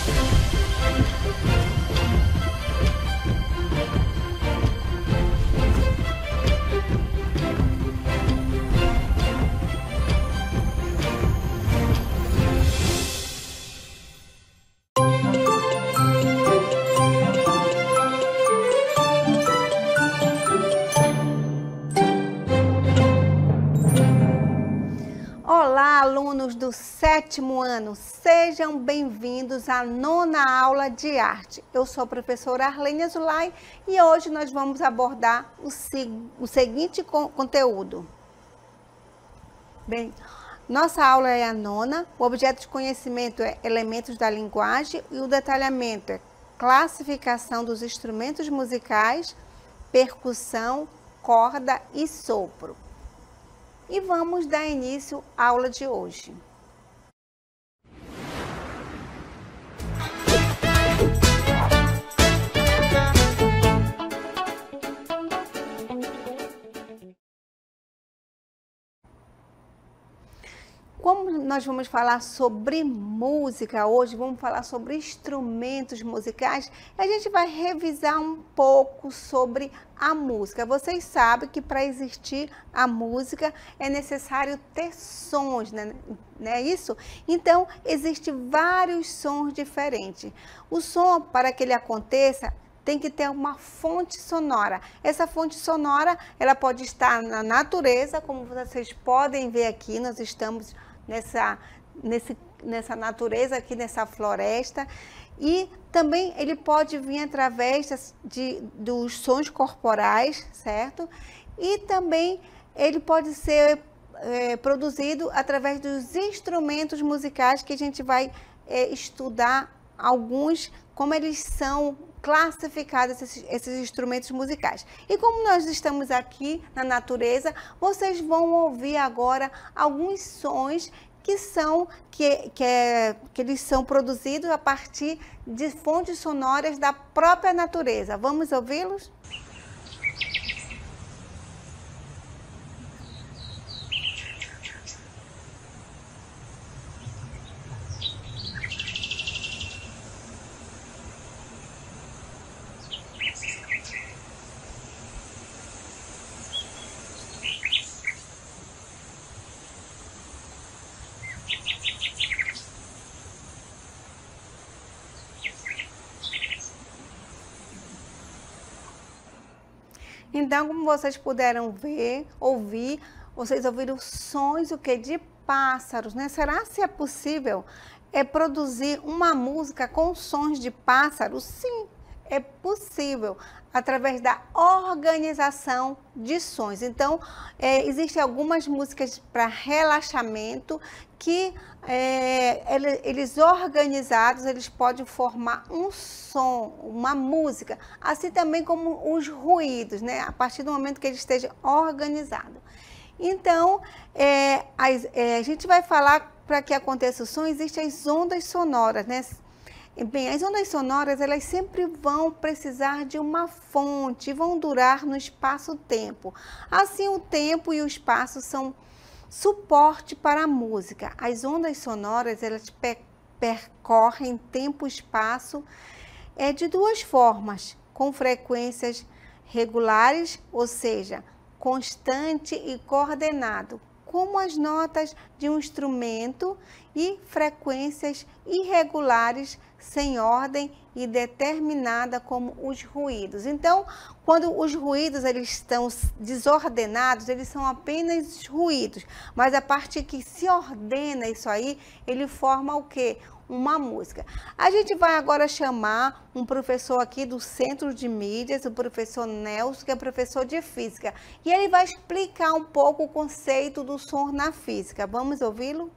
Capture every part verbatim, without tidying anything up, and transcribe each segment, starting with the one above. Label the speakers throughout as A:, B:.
A: Olá, alunos do sétimo ano, sejam bem-vindos à nona aula de arte. Eu sou a professora Arlene Azulay e hoje nós vamos abordar o, o seguinte con conteúdo. Bem, nossa aula é a nona, o objeto de conhecimento é elementos da linguagem e o detalhamento é classificação dos instrumentos musicais, percussão, corda e sopro. E vamos dar início à aula de hoje. Como nós vamos falar sobre música hoje, vamos falar sobre instrumentos musicais, a gente vai revisar um pouco sobre a música. Vocês sabem que para existir a música é necessário ter sons, né? Não é isso? Então, existem vários sons diferentes. O som, para que ele aconteça, tem que ter uma fonte sonora. Essa fonte sonora, ela pode estar na natureza, como vocês podem ver aqui, nós estamos nessa, nesse, nessa natureza aqui, nessa floresta. E também ele pode vir através de, dos sons corporais, certo? E também ele pode ser é, produzido através dos instrumentos musicais, que a gente vai é, estudar alguns, como eles são classificados, esses, esses instrumentos musicais. E como nós estamos aqui na natureza, vocês vão ouvir agora alguns sons que são que, que, é, que eles são produzidos a partir de fontes sonoras da própria natureza. Vamos ouvi-los? Então, como vocês puderam ver, ouvir, vocês ouviram sons o que de pássaros, né? Será se é possível é produzir uma música com sons de pássaros? Sim, é possível, através da organização de sons. Então, é, existem algumas músicas para relaxamento que é, eles organizados, eles podem formar um som, uma música, assim também como os ruídos, né? A partir do momento que ele esteja organizado. Então, é, a, é, a gente vai falar, para que aconteça o som, existem as ondas sonoras, né? Bem, as ondas sonoras, elas sempre vão precisar de uma fonte, vão durar no espaço-tempo. Assim, o tempo e o espaço são suporte para a música. As ondas sonoras, elas pe percorrem tempo e espaço é, de duas formas, com frequências regulares, ou seja, constante e coordenado, como as notas de um instrumento, e frequências irregulares, sem ordem e determinada, como os ruídos. Então, quando os ruídos eles estão desordenados, eles são apenas ruídos, mas a parte que se ordena isso aí, ele forma o quê? Uma música. A gente vai agora chamar um professor aqui do Centro de Mídias, o professor Nelson, que é professor de Física, e ele vai explicar um pouco o conceito do som na física. Vamos ouvi-lo?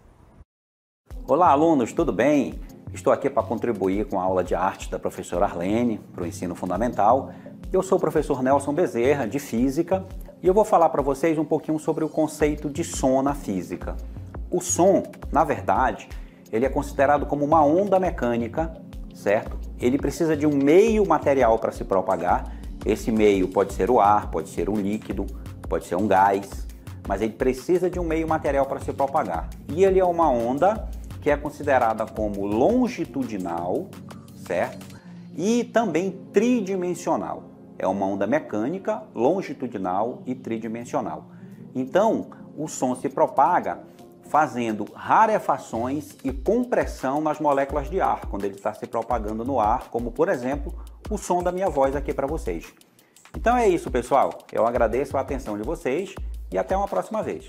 B: Olá, alunos, tudo bem? Estou aqui para contribuir com a aula de arte da professora Arlene para o ensino fundamental. Eu sou o professor Nelson Bezerra, de Física, e eu vou falar para vocês um pouquinho sobre o conceito de som na física. O som, na verdade, ele é considerado como uma onda mecânica, certo? Ele precisa de um meio material para se propagar. Esse meio pode ser o ar, pode ser um líquido, pode ser um gás, mas ele precisa de um meio material para se propagar. E ele é uma onda que é considerada como longitudinal, certo? E também tridimensional. É uma onda mecânica, longitudinal e tridimensional. Então, o som se propaga fazendo rarefações e compressão nas moléculas de ar, quando ele está se propagando no ar, como, por exemplo, o som da minha voz aqui para vocês. Então é isso, pessoal. Eu agradeço a atenção de vocês e até uma próxima vez.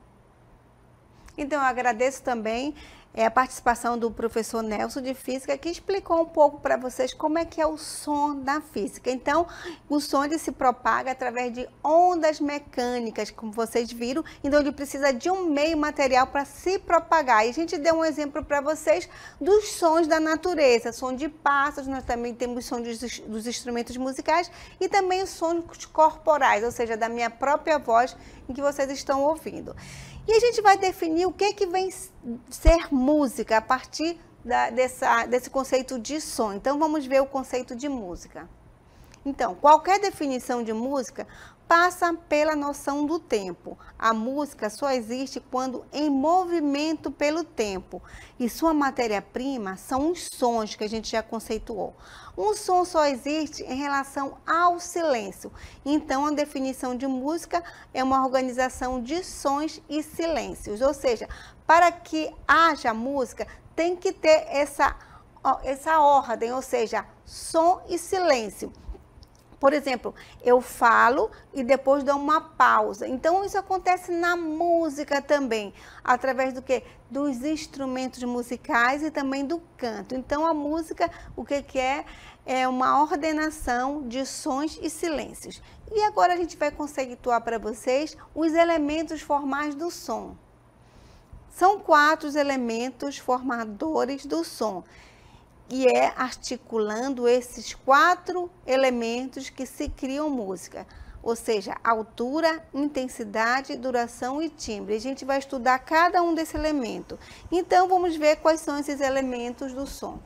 A: Então, eu agradeço também é, a participação do professor Nelson de Física, que explicou um pouco para vocês como é que é o som da física. Então, o som ele se propaga através de ondas mecânicas, como vocês viram, então ele precisa de um meio material para se propagar. E a gente deu um exemplo para vocês dos sons da natureza, som de pássaros, nós também temos som dos, dos instrumentos musicais e também os sons corporais, ou seja, da minha própria voz, em que vocês estão ouvindo. E a gente vai definir o que, que vem ser música a partir da, dessa, desse conceito de som. Então, vamos ver o conceito de música. Então, qualquer definição de música passa pela noção do tempo. A música só existe quando em movimento pelo tempo. E sua matéria-prima são os sons que a gente já conceituou. Um som só existe em relação ao silêncio. Então, a definição de música é uma organização de sons e silêncios. Ou seja, para que haja música, tem que ter essa, essa ordem, ou seja, som e silêncio. Por exemplo, eu falo e depois dou uma pausa. Então, isso acontece na música também, através do quê? Dos instrumentos musicais e também do canto. Então, a música, o que que é? É uma ordenação de sons e silêncios. E agora a gente vai conceituar para vocês os elementos formais do som. São quatro os elementos formadores do som. E é articulando esses quatro elementos que se criam música, ou seja, altura, intensidade, duração e timbre. A gente vai estudar cada um desses elementos. Então, vamos ver quais são esses elementos do som.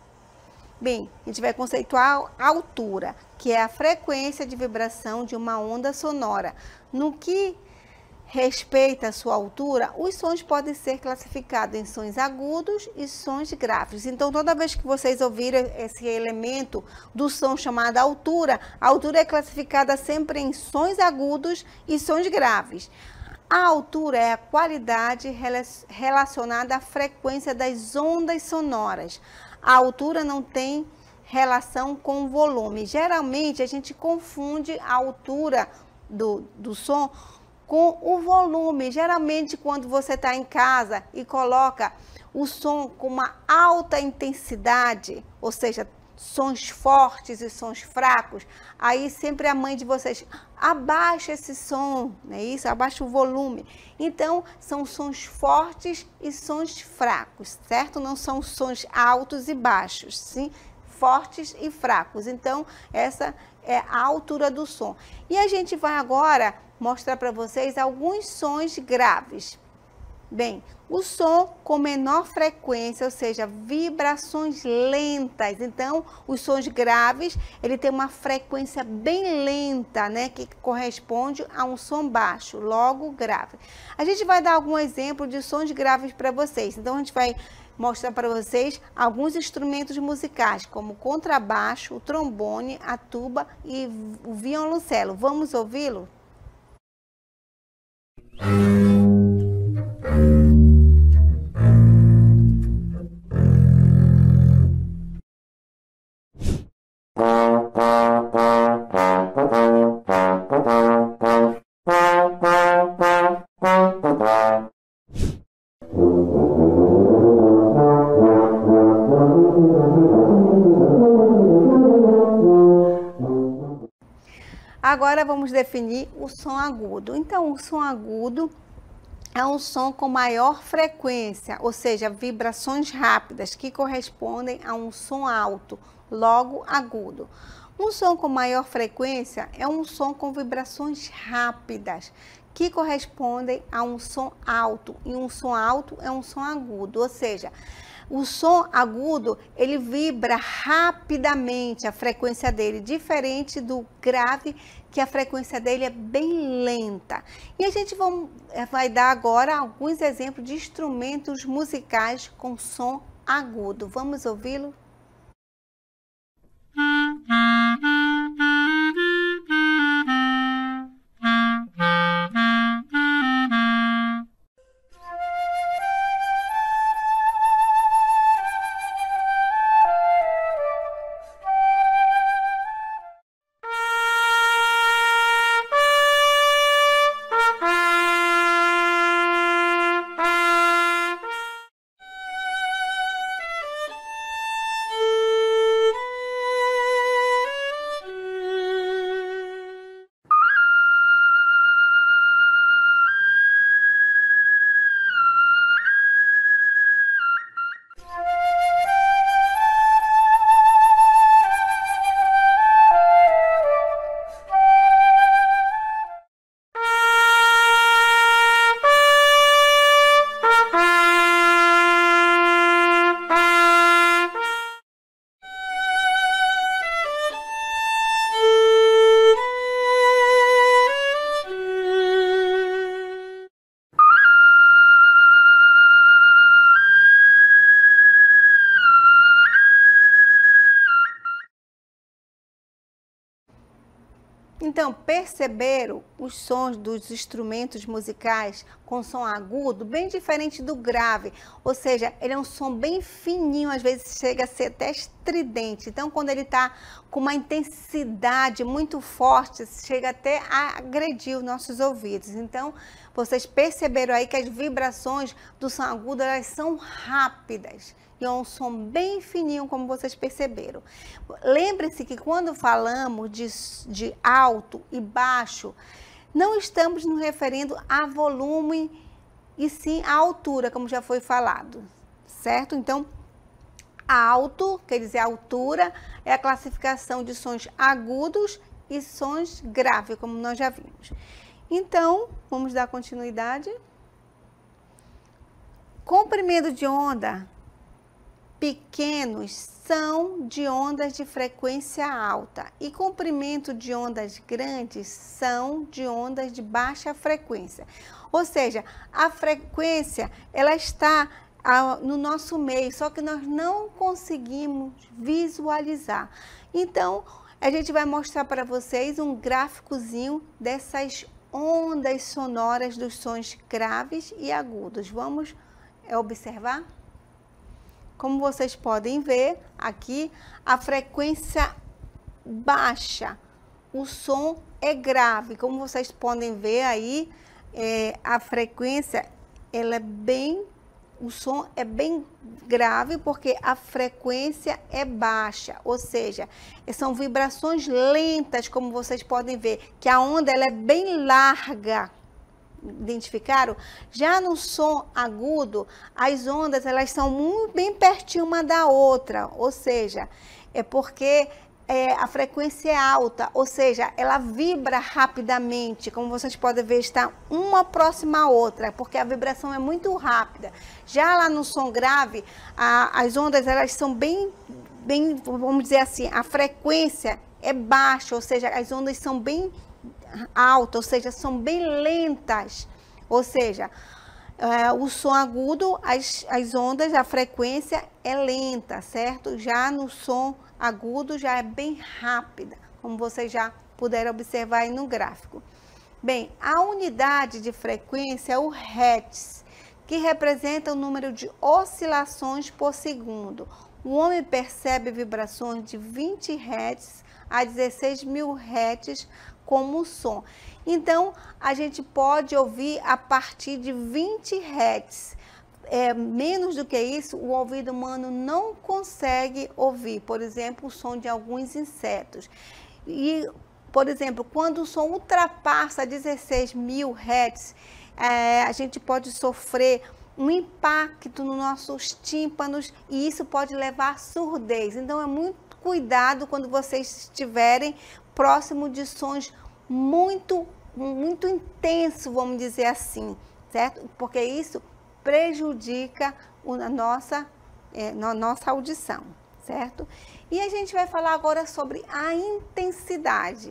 A: Bem, a gente vai conceituar a altura, que é a frequência de vibração de uma onda sonora. No que respeita a sua altura, os sons podem ser classificados em sons agudos e sons graves. Então, toda vez que vocês ouvirem esse elemento do som chamado altura, a altura é classificada sempre em sons agudos e sons graves. A altura é a qualidade relacionada à frequência das ondas sonoras. A altura não tem relação com o volume. Geralmente, a gente confunde a altura do, do som com o volume. Geralmente, quando você está em casa e coloca o som com uma alta intensidade, ou seja, sons fortes e sons fracos, aí sempre a mãe de vocês abaixa esse som, não é isso? Abaixa o volume. Então, são sons fortes e sons fracos, certo? Não são sons altos e baixos, sim? Fortes e fracos. Então, essa é a altura do som. E a gente vai agora mostrar para vocês alguns sons graves. Bem, o som com menor frequência, ou seja, vibrações lentas. Então, os sons graves, ele tem uma frequência bem lenta, né, que corresponde a um som baixo, logo grave. A gente vai dar algum exemplo de sons graves para vocês. Então, a gente vai mostrar para vocês alguns instrumentos musicais, como o contrabaixo, o trombone, a tuba e o violoncelo. Vamos ouvi-lo? Agora vamos definir o som agudo. Então, o som agudo é um som com maior frequência, ou seja, vibrações rápidas, que correspondem a um som alto, logo agudo. Um som com maior frequência é um som com vibrações rápidas, que correspondem a um som alto, e um som alto é um som agudo, ou seja, O som agudo, ele vibra rapidamente, a frequência dele, diferente do grave, que a frequência dele é bem lenta. E a gente vamos, vai dar agora alguns exemplos de instrumentos musicais com som agudo. Vamos ouvi-lo? Então, perceberam os sons dos instrumentos musicais com som agudo, bem diferente do grave, ou seja, ele é um som bem fininho, às vezes chega a ser até estridente. Então, quando ele está com uma intensidade muito forte, chega até a agredir os nossos ouvidos. Então, vocês perceberam aí que as vibrações do som agudo, elas são rápidas. E é um som bem fininho, como vocês perceberam. Lembre-se que quando falamos de, de alto e baixo, não estamos nos referindo a volume e sim a altura, como já foi falado, certo? Então, alto, quer dizer altura, é a classificação de sons agudos e sons graves, como nós já vimos. Então, vamos dar continuidade. Comprimento de onda pequenos são de ondas de frequência alta e comprimento de ondas grandes são de ondas de baixa frequência. Ou seja, a frequência ela está no nosso meio, só que nós não conseguimos visualizar. Então, a gente vai mostrar para vocês um gráficozinho dessas ondas sonoras dos sons graves e agudos. Vamos observar? Como vocês podem ver aqui, a frequência baixa, o som é grave. Como vocês podem ver aí, é, a frequência, ela é bem, o som é bem grave porque a frequência é baixa. Ou seja, são vibrações lentas, como vocês podem ver, que a onda ela é bem larga. Identificaram? Já no som agudo, as ondas elas são muito bem pertinho uma da outra, ou seja, é porque é, a frequência é alta, ou seja, ela vibra rapidamente, como vocês podem ver, está uma próxima à outra, porque a vibração é muito rápida. Já lá no som grave, a, as ondas elas são bem, bem, vamos dizer assim, a frequência é baixa, ou seja, as ondas são bem alta, ou seja, são bem lentas, ou seja, é, o som agudo, as, as ondas, a frequência é lenta, certo? Já no som agudo já é bem rápida, como vocês já puderam observar aí no gráfico. Bem, a unidade de frequência é o hertz, que representa o número de oscilações por segundo. O homem percebe vibrações de vinte hertz a dezesseis mil hertz como som. Então, a gente pode ouvir a partir de vinte hertz. É, menos do que isso, o ouvido humano não consegue ouvir, por exemplo, o som de alguns insetos. E, por exemplo, quando o som ultrapassa dezesseis mil hertz, é, a gente pode sofrer um impacto nos nossos tímpanos e isso pode levar à surdez. Então, é muito cuidado quando vocês estiverem próximo de sons muito, muito intensos, vamos dizer assim, certo? Porque isso prejudica a nossa é, na nossa audição, certo? E a gente vai falar agora sobre a intensidade.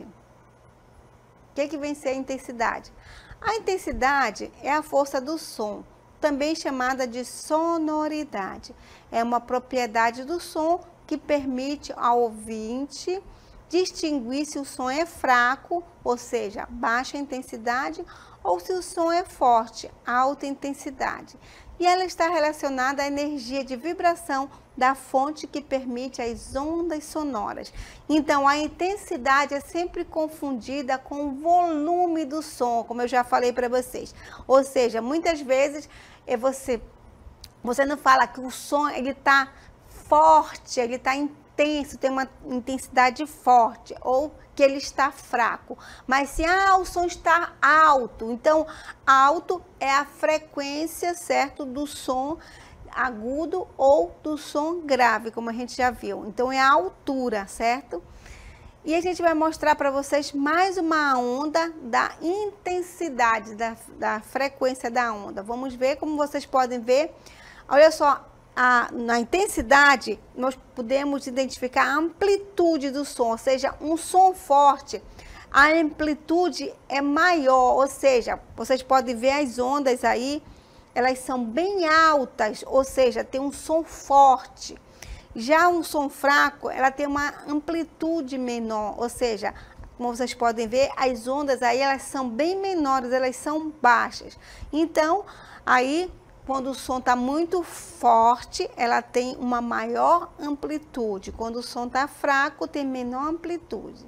A: O que, que vem ser a intensidade? A intensidade é a força do som, também chamada de sonoridade. É uma propriedade do som que permite ao ouvinte distinguir se o som é fraco, ou seja, baixa intensidade, ou se o som é forte, alta intensidade. E ela está relacionada à energia de vibração da fonte que permite as ondas sonoras. Então, a intensidade é sempre confundida com o volume do som, como eu já falei para vocês. Ou seja, muitas vezes é você, você não fala que o som ele está forte, ele está intenso, tem uma intensidade forte, ou que ele está fraco. Mas se ah, o som está alto, então alto é a frequência, certo, do som agudo ou do som grave, como a gente já viu. Então é a altura, certo? E a gente vai mostrar para vocês mais uma onda da intensidade, da, da frequência da onda. Vamos ver, como vocês podem ver. Olha só, a, na intensidade, nós podemos identificar a amplitude do som, ou seja, um som forte. A amplitude é maior, ou seja, vocês podem ver as ondas aí, elas são bem altas, ou seja, tem um som forte. Já um som fraco, ela tem uma amplitude menor, ou seja, como vocês podem ver, as ondas aí, elas são bem menores, elas são baixas. Então, aí, quando o som está muito forte, ela tem uma maior amplitude. Quando o som está fraco, tem menor amplitude.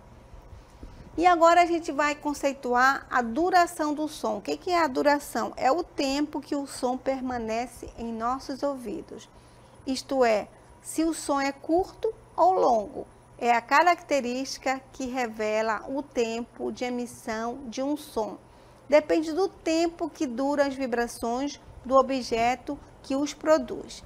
A: E agora a gente vai conceituar a duração do som. O que que é a duração? É o tempo que o som permanece em nossos ouvidos. Isto é, se o som é curto ou longo. É a característica que revela o tempo de emissão de um som. Depende do tempo que duram as vibrações do objeto que os produz.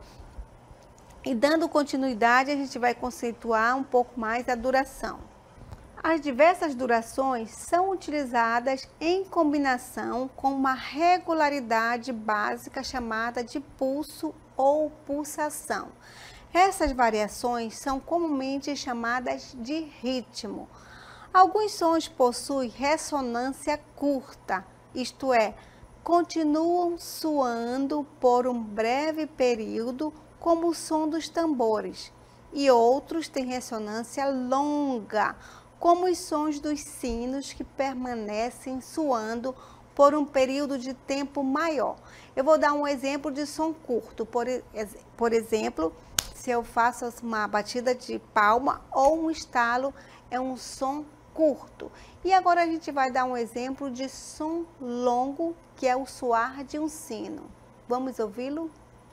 A: E dando continuidade, a gente vai conceituar um pouco mais a duração. As diversas durações são utilizadas em combinação com uma regularidade básica chamada de pulso ou pulsação. Essas variações são comumente chamadas de ritmo. Alguns sons possuem ressonância curta, isto é, continuam soando por um breve período, como o som dos tambores, e outros têm ressonância longa, como os sons dos sinos, que permanecem soando por um período de tempo maior. Eu vou dar um exemplo de som curto. Por, por exemplo, se eu faço uma batida de palma ou um estalo, é um som curto. E agora a gente vai dar um exemplo de som longo, que é o soar de um sino. Vamos ouvi-lo?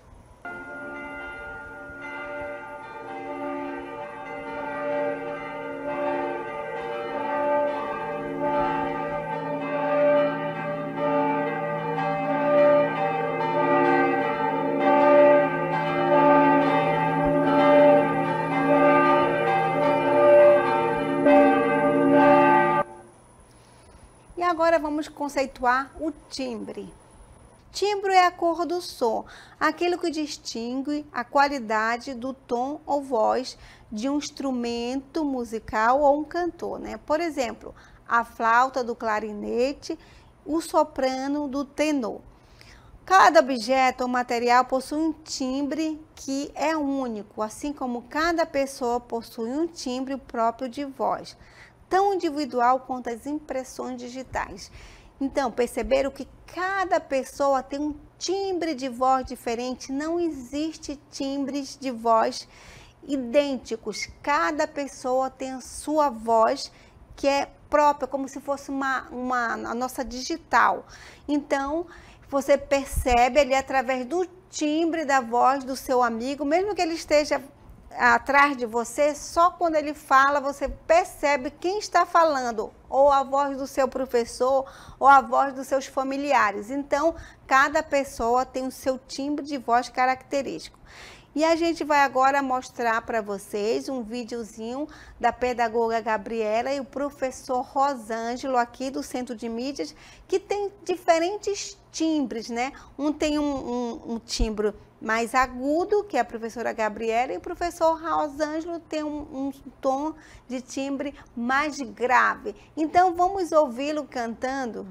A: Agora vamos conceituar o timbre. Timbre é a cor do som, aquilo que distingue a qualidade do tom ou voz de um instrumento musical ou um cantor, né? Por exemplo, a flauta do clarinete, o soprano do tenor. Cada objeto ou material possui um timbre que é único, assim como cada pessoa possui um timbre próprio de voz, tão individual quanto as impressões digitais. Então, perceberam que cada pessoa tem um timbre de voz diferente, não existe timbres de voz idênticos. Cada pessoa tem a sua voz que é própria, como se fosse uma, uma a nossa digital. Então, você percebe ali através do timbre da voz do seu amigo, mesmo que ele esteja atrás de você, só quando ele fala você percebe quem está falando, ou a voz do seu professor, ou a voz dos seus familiares. Então, cada pessoa tem o seu timbre de voz característico. E a gente vai agora mostrar para vocês um videozinho da pedagoga Gabriela e o professor Rosângelo aqui do Centro de Mídias, que tem diferentes timbres, né? Um tem um, um, um timbre mais agudo, que é a professora Gabriela, e o professor Rosângelo tem um, um tom de timbre mais grave. Então, vamos ouvi-lo cantando.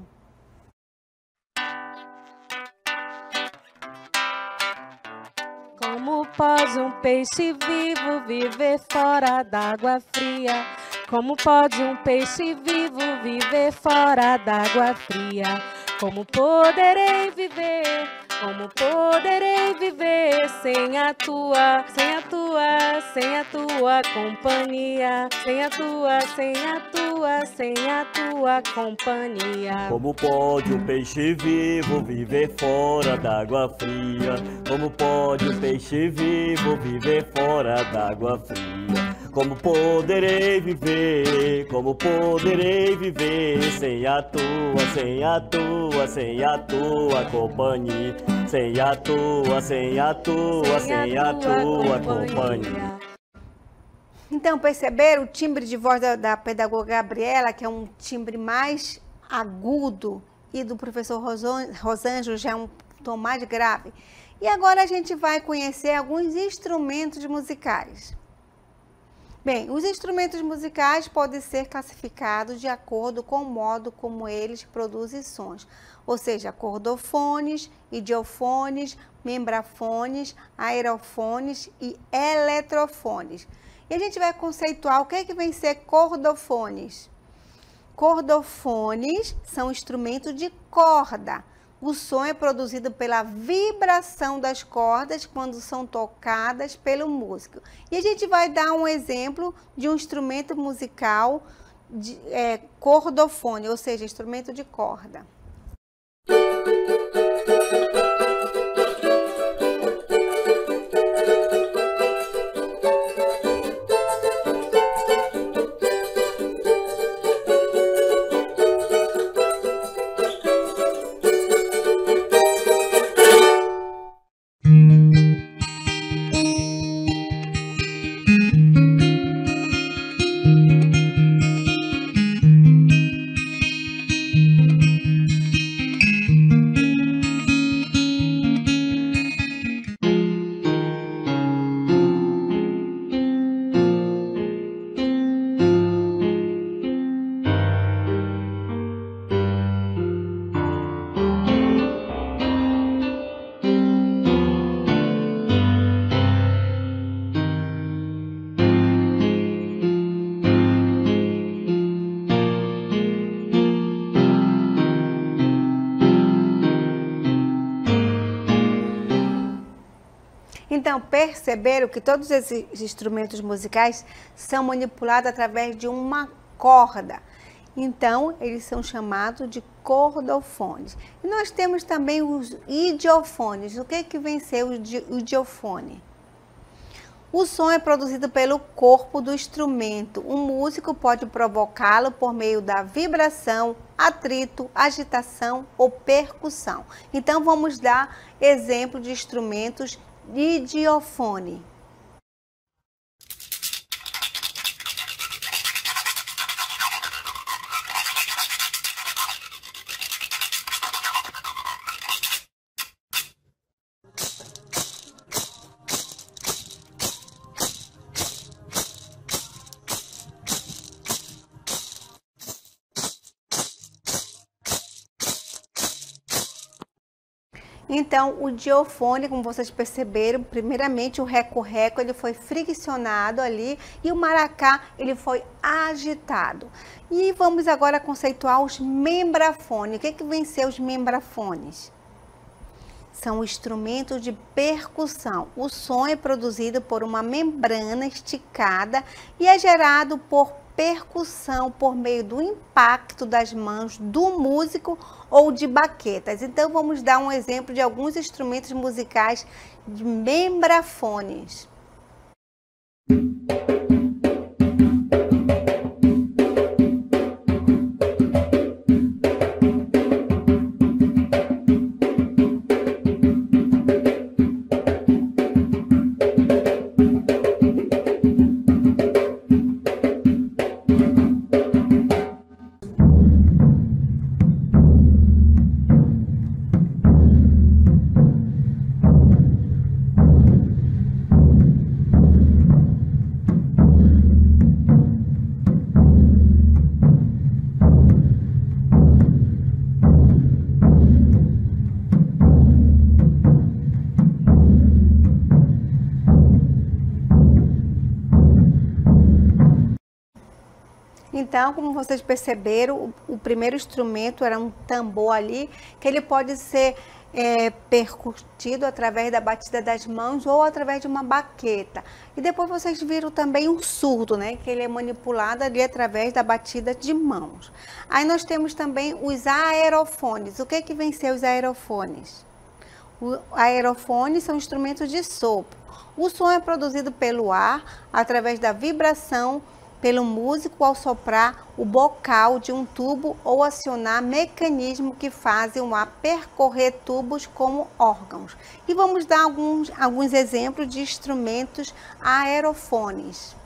C: Como pode um peixe vivo viver fora d'água fria? Como pode um peixe vivo viver fora d'água fria? Como poderei viver? Como poderei viver sem a tua, sem a tua, sem a tua companhia? Sem a tua, sem a tua, sem a tua companhia.
D: Como pode um peixe vivo viver fora d'água fria? Como pode um peixe vivo viver fora d'água fria? Como poderei viver, como poderei viver sem a tua, sem a tua, sem a tua companhia? Sem a tua, sem a tua, sem a tua companhia.
A: Então, perceberam o timbre de voz da, da pedagoga Gabriela, que é um timbre mais agudo, e do professor Rosângelo já é um tom mais grave. E agora a gente vai conhecer alguns instrumentos musicais. Bem, os instrumentos musicais podem ser classificados de acordo com o modo como eles produzem sons, ou seja, cordofones, idiofones, membrafones, aerofones e eletrofones. E a gente vai conceituar o que é que vem ser cordofones. Cordofones são instrumentos de corda. O som é produzido pela vibração das cordas quando são tocadas pelo músico. E a gente vai dar um exemplo de um instrumento musical de é, cordofone, ou seja, instrumento de corda. Então, perceberam que todos esses instrumentos musicais são manipulados através de uma corda. Então, eles são chamados de cordofones. E nós temos também os idiofones. O que é que vem ser o idiofone? O som é produzido pelo corpo do instrumento. Um músico pode provocá-lo por meio da vibração, atrito, agitação ou percussão. Então, vamos dar exemplo de instrumentos de idiofone. Então, o idiofone, como vocês perceberam, primeiramente o reco-reco ele foi friccionado ali e o maracá ele foi agitado. E vamos agora conceituar os membrafones. O que é que vem ser os membrafones? São instrumentos de percussão. O som é produzido por uma membrana esticada e é gerado por percussão por meio do impacto das mãos do músico ou de baquetas. Então, vamos dar um exemplo de alguns instrumentos musicais de membrafones. Então, como vocês perceberam, o, o primeiro instrumento era um tambor ali, que ele pode ser é, percutido através da batida das mãos ou através de uma baqueta. E depois vocês viram também um surdo, né? Que ele é manipulado ali através da batida de mãos. Aí nós temos também os aerofones. O que que vem ser os aerofones? Os aerofones são instrumentos de sopro. O som é produzido pelo ar através da vibração pelo músico ao soprar o bocal de um tubo ou acionar mecanismos que fazem o ar percorrer tubos como órgãos. E vamos dar alguns, alguns exemplos de instrumentos aerofones.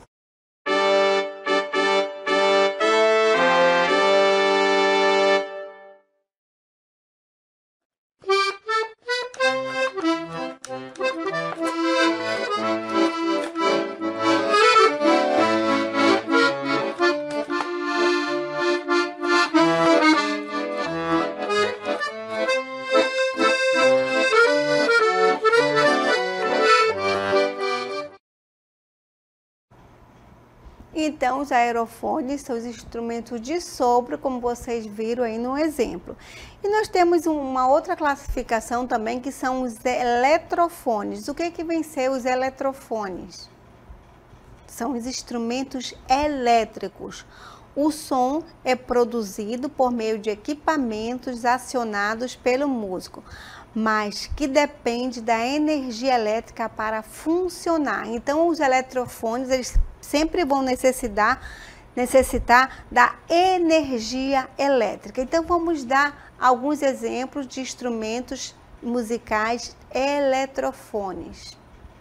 A: Então, os aerofones são os instrumentos de sopro, como vocês viram aí no exemplo. E nós temos uma outra classificação também, que são os eletrofones. O que que vem ser os eletrofones? São os instrumentos elétricos. O som é produzido por meio de equipamentos acionados pelo músico, mas que depende da energia elétrica para funcionar. Então, os eletrofones, eles sempre vão necessitar, necessitar da energia elétrica. Então, vamos dar alguns exemplos de instrumentos musicais eletrofones.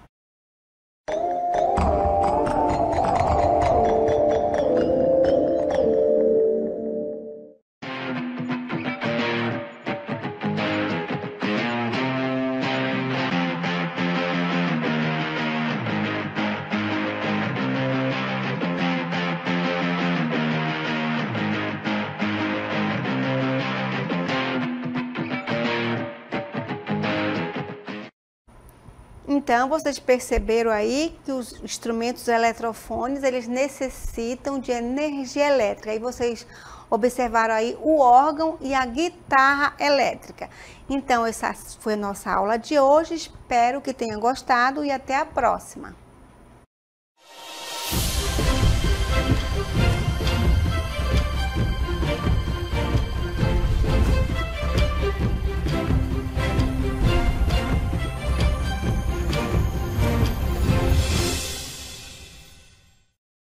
A: Então, vocês perceberam aí que os instrumentos eletrofones, eles necessitam de energia elétrica. Aí vocês observaram aí o órgão e a guitarra elétrica. Então, essa foi a nossa aula de hoje. Espero que tenham gostado e até a próxima.